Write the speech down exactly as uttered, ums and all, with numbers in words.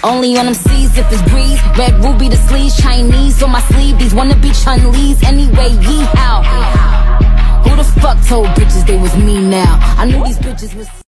Only on them C's if it's breeze. Red ruby the sleeves, Chinese on my sleeve. These wanna be Chun-Li's anyway, yeehaw. Who the fuck told bitches they was me now? I knew these bitches was